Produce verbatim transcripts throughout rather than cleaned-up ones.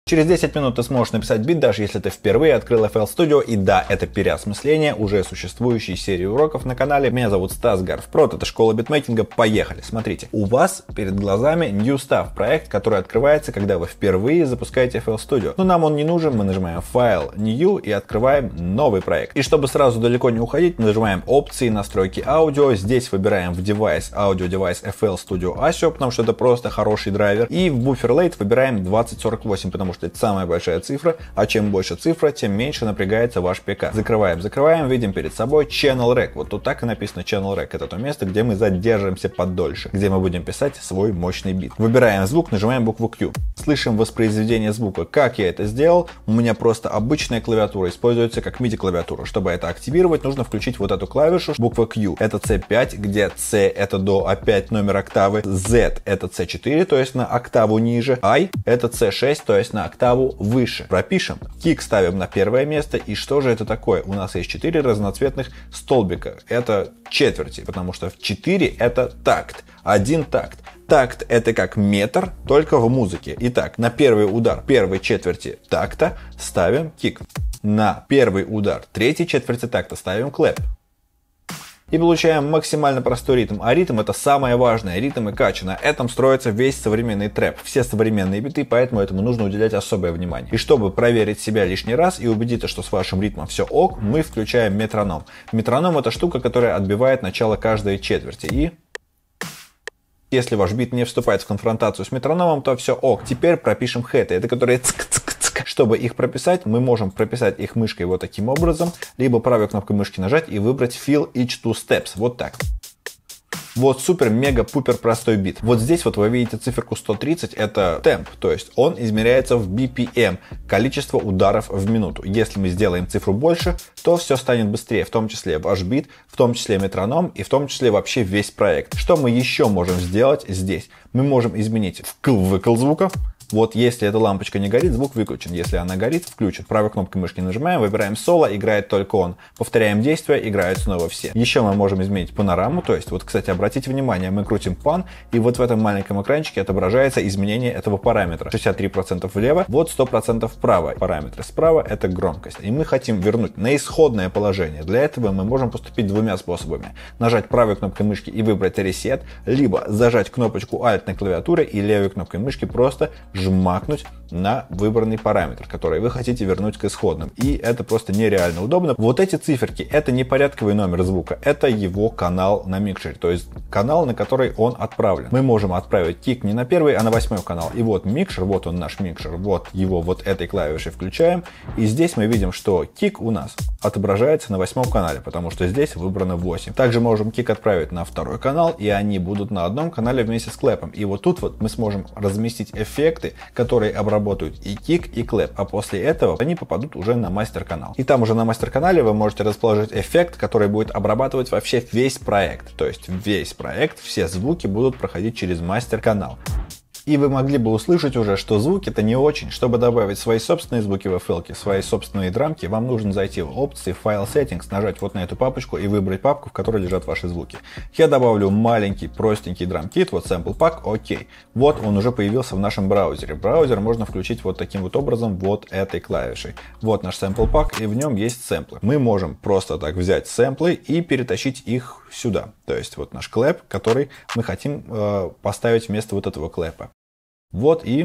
Через десять минут ты сможешь написать бит, даже если ты впервые открыл эф эл Studio. И да, это переосмысление уже существующей серии уроков на канале. Меня зовут Стас Гарфпрод, это школа битмейкинга. Поехали, смотрите. У вас перед глазами New Stuff, проект, который открывается, когда вы впервые запускаете эф эл Studio. Но нам он не нужен, мы нажимаем файл New и открываем новый проект. И чтобы сразу далеко не уходить, мы нажимаем опции, настройки аудио. Здесь выбираем в девайс, аудио девайс эф эл Studio Asio, потому что это просто хороший драйвер. И в Buffer Rate выбираем двадцать сорок восемь, потому что это самая большая цифра, а чем больше цифра, тем меньше напрягается ваш ПК. Закрываем, закрываем, видим перед собой Channel Rec. Вот тут так и написано Channel Rec. Это то место, где мы задержимся подольше, где мы будем писать свой мощный бит. Выбираем звук, нажимаем букву Q. Слышим воспроизведение звука. Как я это сделал? У меня просто обычная клавиатура используется как миди клавиатура. Чтобы это активировать, нужно включить вот эту клавишу, буква Q. Это си пять, где C это до а пять номер октавы, Z это си четыре, то есть на октаву ниже, I это си шесть, то есть на октаву выше. Пропишем. Кик ставим на первое место. И что же это такое? У нас есть четыре разноцветных столбика. Это четверти, потому что четыре это такт. Один такт. Такт это как метр, только в музыке. Итак, на первый удар первой четверти такта ставим кик. На первый удар третьей четверти такта ставим клэп. И получаем максимально простой ритм. А ритм это самое важное. Ритм и кача. На этом строится весь современный трэп. Все современные биты, поэтому этому нужно уделять особое внимание. И чтобы проверить себя лишний раз и убедиться, что с вашим ритмом все ок, мы включаем метроном. Метроном это штука, которая отбивает начало каждой четверти. И если ваш бит не вступает в конфронтацию с метрономом, то все ок. Теперь пропишем хэты. Это которые цк-цк-цк. Чтобы их прописать, мы можем прописать их мышкой вот таким образом, либо правой кнопкой мышки нажать и выбрать Fill each two steps. Вот так. Вот супер, мега, пупер простой бит. Вот здесь вот вы видите циферку сто тридцать, это темп, то есть он измеряется в би пи эм, количество ударов в минуту. Если мы сделаем цифру больше, то все станет быстрее, в том числе ваш бит, в том числе метроном и в том числе вообще весь проект. Что мы еще можем сделать здесь? Мы можем изменить вкл-выкл звука. Вот если эта лампочка не горит, звук выключен. Если она горит, включен. Правой кнопкой мышки нажимаем, выбираем соло, играет только он. Повторяем действие, играют снова все. Еще мы можем изменить панораму, то есть, вот, кстати, обратите внимание, мы крутим пан, и вот в этом маленьком экранчике отображается изменение этого параметра. шестьдесят три процента влево, вот сто процентов вправо. Параметры справа это громкость. И мы хотим вернуть на исходное положение. Для этого мы можем поступить двумя способами. Нажать правой кнопкой мышки и выбрать Reset, либо зажать кнопочку Alt на клавиатуре и левой кнопкой мышки просто жмакнуть на выбранный параметр, который вы хотите вернуть к исходным. И это просто нереально удобно. Вот эти циферки, это не порядковый номер звука, это его канал на микшере, то есть канал, на который он отправлен. Мы можем отправить кик не на первый, а на восьмой канал. И вот микшер, вот он наш микшер, вот его вот этой клавишей включаем. И здесь мы видим, что кик у нас отображается на восьмом канале, потому что здесь выбрано восемь. Также можем кик отправить на второй канал, и они будут на одном канале вместе с клэпом. И вот тут вот мы сможем разместить эффекты, которые обработают и кик, и клэп, а после этого они попадут уже на мастер-канал. И там уже на мастер-канале вы можете расположить эффект, который будет обрабатывать вообще весь проект. То есть весь проект, все звуки будут проходить через мастер-канал. И вы могли бы услышать уже, что звуки-то не очень. Чтобы добавить свои собственные звуки в эф эл-ке, свои собственные драмки, вам нужно зайти в опции, File Settings, нажать вот на эту папочку и выбрать папку, в которой лежат ваши звуки. Я добавлю маленький, простенький драм-кит, вот Sample Pack, окей. Вот он уже появился в нашем браузере. Браузер можно включить вот таким вот образом, вот этой клавишей. Вот наш Sample Pack, и в нем есть сэмплы. Мы можем просто так взять сэмплы и перетащить их сюда. То есть вот наш клэп, который мы хотим э, поставить вместо вот этого клэпа. Вот и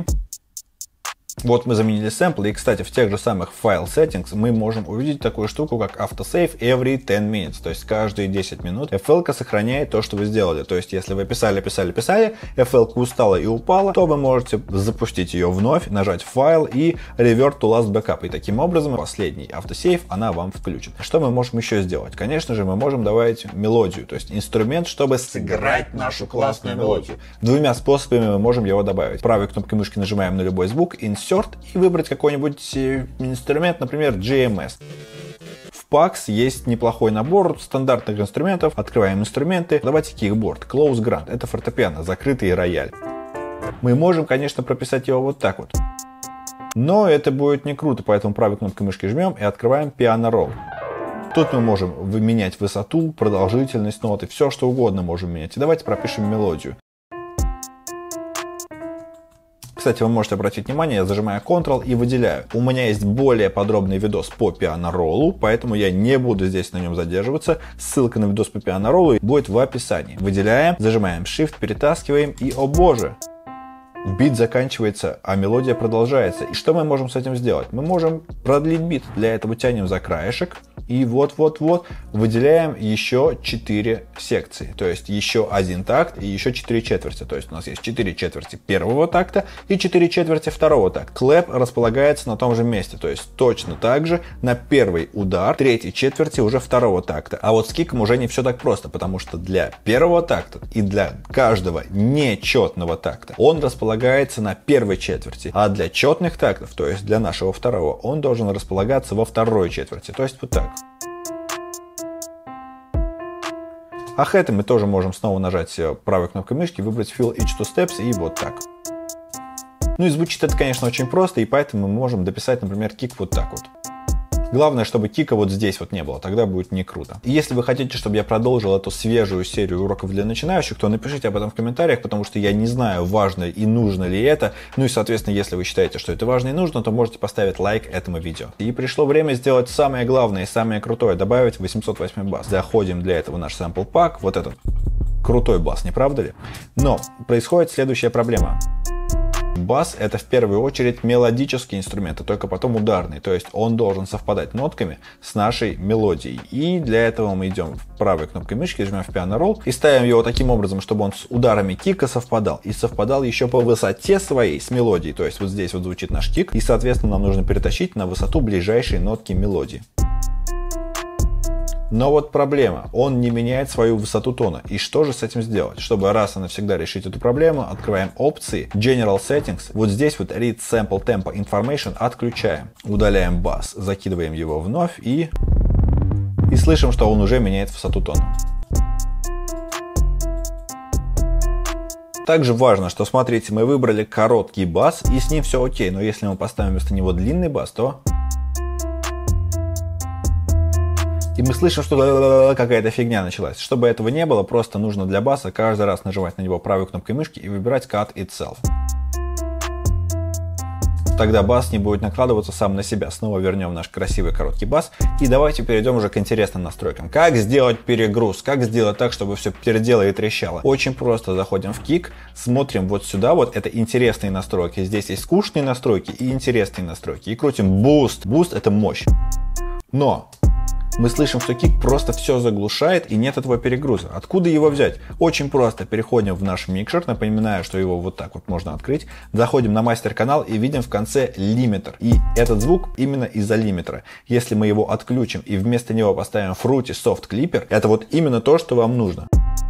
вот мы заменили сэмплы, и, кстати, в тех же самых File Settings мы можем увидеть такую штуку, как Autosave every ten minutes, то есть каждые десять минут эф эл-ка сохраняет то, что вы сделали. То есть, если вы писали, писали, писали, эф эл-ка устала и упала, то вы можете запустить ее вновь, нажать File и Revert to Last Backup. И таким образом последний Autosave она вам включит. Что мы можем еще сделать? Конечно же, мы можем добавить мелодию, то есть инструмент, чтобы сыграть нашу классную мелодию. Двумя способами мы можем его добавить. Правой кнопкой мышки нажимаем на любой звук, Insert, и выбрать какой-нибудь инструмент, например, джей эм эс. В пакс есть неплохой набор стандартных инструментов. Открываем инструменты. Давайте кикборд, Close Grand. Это фортепиано, закрытый рояль. Мы можем, конечно, прописать его вот так вот. Но это будет не круто, поэтому правой кнопкой мышки жмем и открываем Piano Roll. Тут мы можем менять высоту, продолжительность ноты, все что угодно можем менять. И давайте пропишем мелодию. Кстати, вы можете обратить внимание, я зажимаю контрол и выделяю. У меня есть более подробный видос по пиано-роллу, поэтому я не буду здесь на нем задерживаться. Ссылка на видос по пиано-роллу будет в описании. Выделяем, зажимаем Shift, перетаскиваем и, о боже! Бит заканчивается, а мелодия продолжается. И что мы можем с этим сделать? Мы можем продлить бит. Для этого тянем за краешек. И вот-вот-вот выделяем еще четыре секции. То есть еще один такт и еще четыре четверти. То есть у нас есть четыре четверти первого такта и четыре четверти второго такта. Клэп располагается на том же месте. То есть точно так же на первый удар третьей четверти уже второго такта. А вот с киком уже не все так просто. Потому что для первого такта и для каждого нечетного такта он располагается на первой четверти, а для четных тактов, то есть для нашего второго, он должен располагаться во второй четверти, то есть вот так. А хэты мы тоже можем снова нажать правой кнопкой мышки, выбрать Fill Each Two Steps и вот так. Ну и звучит это, конечно, очень просто, и поэтому мы можем дописать, например, кик вот так вот. Главное, чтобы кика вот здесь вот не было, тогда будет не круто. И если вы хотите, чтобы я продолжил эту свежую серию уроков для начинающих, то напишите об этом в комментариях, потому что я не знаю, важно и нужно ли это. Ну и, соответственно, если вы считаете, что это важно и нужно, то можете поставить лайк этому видео. И пришло время сделать самое главное и самое крутое, добавить восемьсот восемь бас. Заходим для этого в наш sample pack, вот этот крутой бас, не правда ли? Но происходит следующая проблема. Бас — это в первую очередь мелодический инструмент, а только потом ударный. То есть он должен совпадать нотками с нашей мелодией. И для этого мы идем правой кнопкой мышки, жмем в пиано-ролл и ставим его таким образом, чтобы он с ударами кика совпадал. И совпадал еще по высоте своей с мелодией. То есть вот здесь вот звучит наш кик. И, соответственно, нам нужно перетащить на высоту ближайшей нотки мелодии. Но вот проблема, он не меняет свою высоту тона. И что же с этим сделать? Чтобы раз и навсегда решить эту проблему, открываем опции, General Settings, вот здесь вот Read Sample Tempo Information отключаем. Удаляем бас, закидываем его вновь и... И слышим, что он уже меняет высоту тона. Также важно, что, смотрите, мы выбрали короткий бас, и с ним все окей. Но если мы поставим вместо него длинный бас, то... И мы слышим, что какая-то фигня началась. Чтобы этого не было, просто нужно для баса каждый раз нажимать на него правой кнопкой мышки и выбирать Cut Itself. Тогда бас не будет накладываться сам на себя. Снова вернем наш красивый короткий бас. И давайте перейдем уже к интересным настройкам. Как сделать перегруз? Как сделать так, чтобы все пердело и трещало? Очень просто. Заходим в кик, смотрим вот сюда. Вот это интересные настройки. Здесь есть скучные настройки и интересные настройки. И крутим Boost. Boost — это мощь. Но... мы слышим, что кик просто все заглушает и нет этого перегруза. Откуда его взять? Очень просто. Переходим в наш микшер. Напоминаю, что его вот так вот можно открыть. Заходим на мастер-канал и видим в конце лимитер. И этот звук именно из-за лимитера. Если мы его отключим и вместо него поставим Fruity Soft Clipper, это вот именно то, что вам нужно.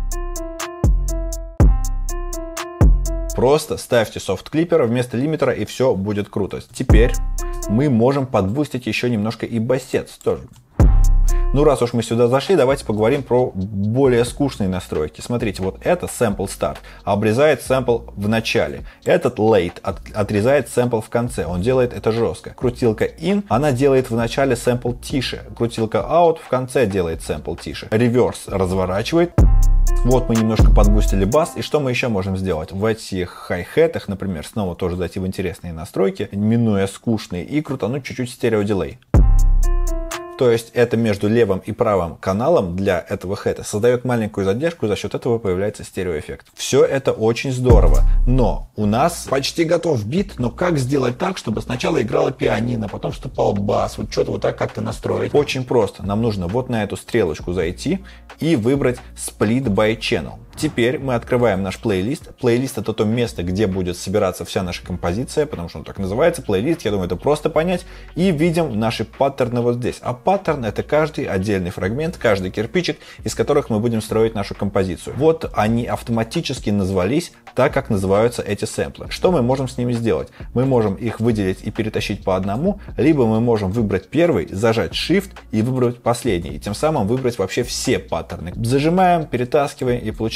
Просто ставьте Soft Clipper вместо лимитера и все будет круто. Теперь мы можем подбустить еще немножко и басец тоже. Ну, раз уж мы сюда зашли, давайте поговорим про более скучные настройки. Смотрите, вот это Sample Start, обрезает сэмпл в начале. Этот Late от, отрезает сэмпл в конце, он делает это жестко. Крутилка In, она делает в начале сэмпл тише. Крутилка Out в конце делает сэмпл тише. Reverse разворачивает. Вот мы немножко подбустили бас. И что мы еще можем сделать? В этих хай-хетах, например, снова тоже зайти в интересные настройки, минуя скучные, и крутануть чуть-чуть стереодилей. То есть это между левым и правым каналом для этого хэта создает маленькую задержку, и за счет этого появляется стереоэффект. Все это очень здорово, но у нас почти готов бит, но как сделать так, чтобы сначала играла пианино, потом вступал бас, вот что-то вот так как-то настроить? Очень просто, нам нужно вот на эту стрелочку зайти и выбрать Split by Channel. Теперь мы открываем наш плейлист. Плейлист — это то место, где будет собираться вся наша композиция, потому что он так называется, плейлист, я думаю, это просто понять. И видим наши паттерны вот здесь. А паттерн — это каждый отдельный фрагмент, каждый кирпичик, из которых мы будем строить нашу композицию. Вот они автоматически назвались так, как называются эти сэмплы. Что мы можем с ними сделать? Мы можем их выделить и перетащить по одному, либо мы можем выбрать первый, зажать Shift и выбрать последний, и тем самым выбрать вообще все паттерны. Зажимаем, перетаскиваем и получаем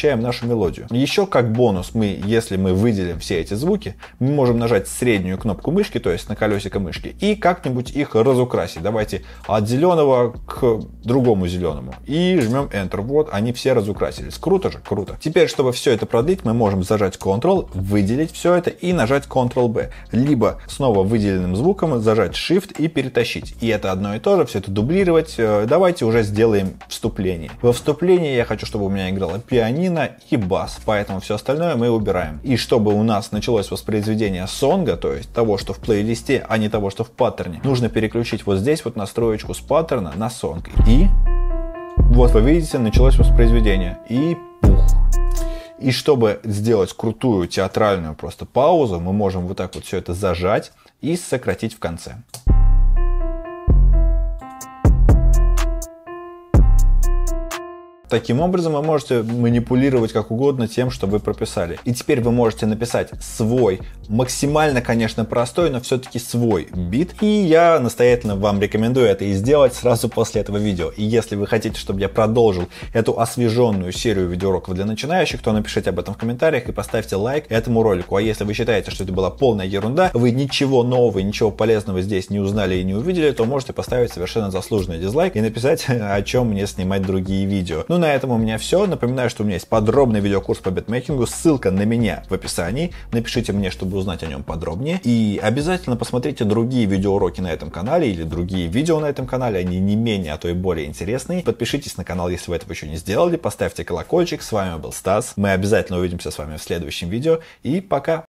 получаем нашу мелодию. Еще как бонус, мы, если мы выделим все эти звуки, мы можем нажать среднюю кнопку мышки, то есть на колесико мышки, и как-нибудь их разукрасить. Давайте от зеленого к другому зеленому. И жмем Enter. Вот, они все разукрасились. Круто же? Круто. Теперь, чтобы все это продлить, мы можем зажать Ctrl, выделить все это и нажать Ctrl-B. Либо снова выделенным звуком зажать Shift и перетащить. И это одно и то же, все это дублировать. Давайте уже сделаем вступление. Во вступлении я хочу, чтобы у меня играла пианино и бас, поэтому все остальное мы убираем. И чтобы у нас началось воспроизведение сонга, то есть того, что в плейлисте, а не того, что в паттерне, нужно переключить вот здесь вот настроечку с паттерна на сонг. И вот вы видите, началось воспроизведение. И пух. И чтобы сделать крутую театральную просто паузу, мы можем вот так вот все это зажать и сократить в конце. Таким образом, вы можете манипулировать как угодно тем, что вы прописали. И теперь вы можете написать свой, максимально, конечно, простой, но все-таки свой бит. И я настоятельно вам рекомендую это и сделать сразу после этого видео. И если вы хотите, чтобы я продолжил эту освеженную серию видеоуроков для начинающих, то напишите об этом в комментариях и поставьте лайк этому ролику. А если вы считаете, что это была полная ерунда, вы ничего нового, ничего полезного здесь не узнали и не увидели, то можете поставить совершенно заслуженный дизлайк и написать, о чем мне снимать другие видео. Ну, на этом у меня все. Напоминаю, что у меня есть подробный видеокурс по битмейкингу. Ссылка на меня в описании. Напишите мне, чтобы узнать о нем подробнее. И обязательно посмотрите другие видеоуроки на этом канале или другие видео на этом канале. Они не менее, а то и более интересные. Подпишитесь на канал, если вы этого еще не сделали. Поставьте колокольчик. С вами был Стас. Мы обязательно увидимся с вами в следующем видео. И пока!